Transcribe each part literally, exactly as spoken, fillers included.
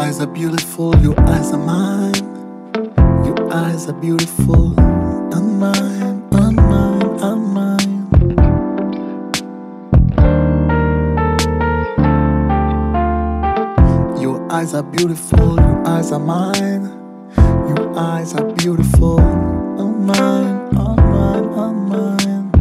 eyes are beautiful, your eyes are mine. Your eyes are beautiful, and mine, and mine, and mine. Your eyes are beautiful, your eyes are mine. Your eyes are beautiful, and mine, and mine, and mine.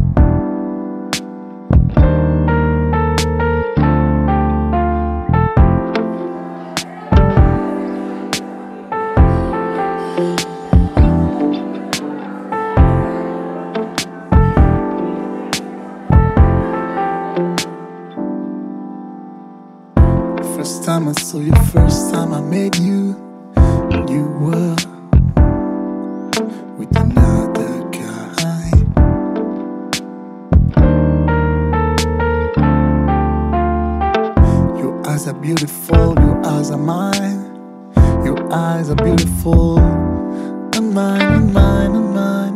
First time I saw you, first time I met you, you were with another guy. Your eyes are beautiful, your eyes are mine. Your eyes are beautiful, and mine, and mine, and mine.